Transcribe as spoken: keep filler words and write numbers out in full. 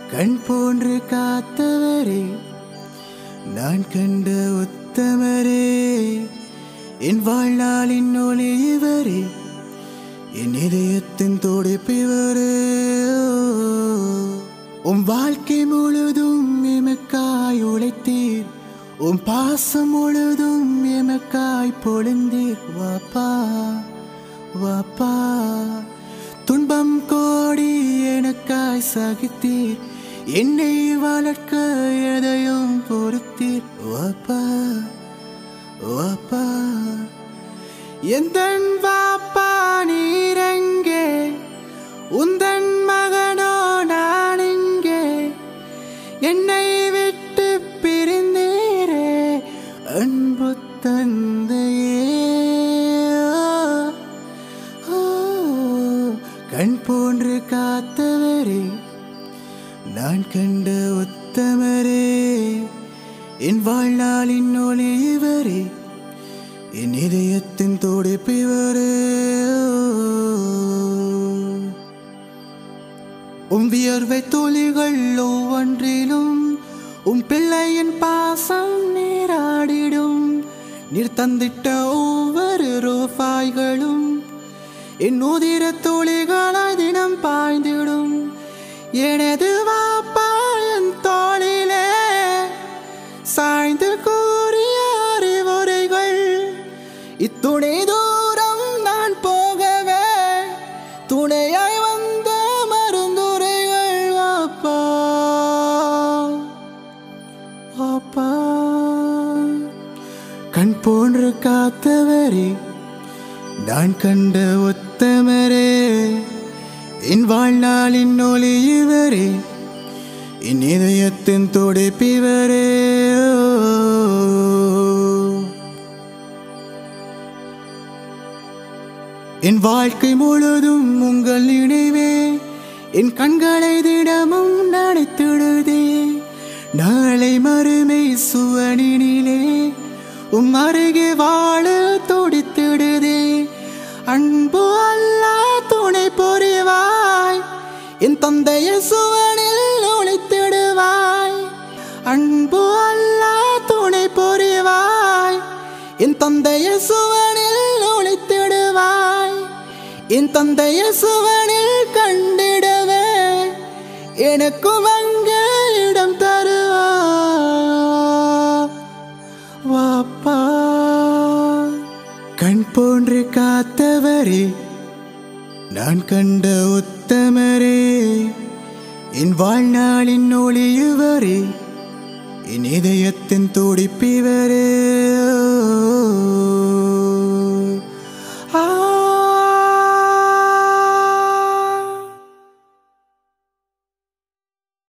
கண் போன்று காத்தவரே, நான் கண்ட உத்தமரே, என் வாழ்நாளின் ஒளி இவரே, என் இதயத்தின் துடிப்பிவரே. உம் வாழ்க்கை முழுதும் எமக்காய் உழைத்தீர், உம் பாசம் முழுதும் எமக்காய் பொழிந்தீர். வாப்பா வாப்பா, துன்பம் கோடி எனக்காய் சகித்தீர், என்னை வளர்க்க எதையும் பொறுத்தீர். வாப்பா வாப்பா, எந்தன் வாப்பா நீரெங்கே, உந்தன் மகனோ நான் இங்கே, என்னை விட்டு பிரிந்தீரே அன்பு தந்தையே. கண் போன்று காத்தவரே, நான் கண்ட உத்தமரே, என் வாழ்நாளின் ஒளி இவரே, என் இதயத்தின் துடிப்பிவரே. உம் வியர்வை துளிகள் ஒவ்வொன்றிலும் உம் பிள்ளையின் பாசம் நீராடிடும். நீர் தந்திட்ட ஒவ்வொரு ரூபாய்களும் என் உதிர துளிகளாய் தினம் பாய்ந்திடும். எனது வாப்பா என் தோளிலே சாய்ந்து கூறிய அறிவுரைகள், இத்துணை தூரம் நான் போகவே துணையாய் வந்த மருந்துரைகள். வாப்பா வாப்பா, கண் போன்று காத்தவரே, நான் கண்ட உத்தமரே, என் வாழ்நாளின் ஒளி இவரே, என் இதயத்தின் துடிப்பிவரே. என் வாழ்க்கை முழுதும் உங்கள் நினைவே என் கண்களை தினமும் நனைத்திடுதே. நாளை மறுமை சுவனினிலே உம் அருகே வாழ துடித்திடுதே. அன்பு அல்லா துணை புரிவாய், என் தந்தைய சுவனில் ஒளித்திடுவாய். அன்பு அல்லா துணை புரிவாய், என் தந்தைய சுவனில் ஒளித்திடுவாய். என் தந்தைய சுவனில் கண்டிடவே எனக்கும் அங்கே இடம் தருவாய். வாப்பா, கண் போன்று காத்தவரே, நான் கண்ட உத்தமரே, என் வாழ்நாளின் ஒளி இவரே, என் இதயத்தின் துடிப்பிவரே.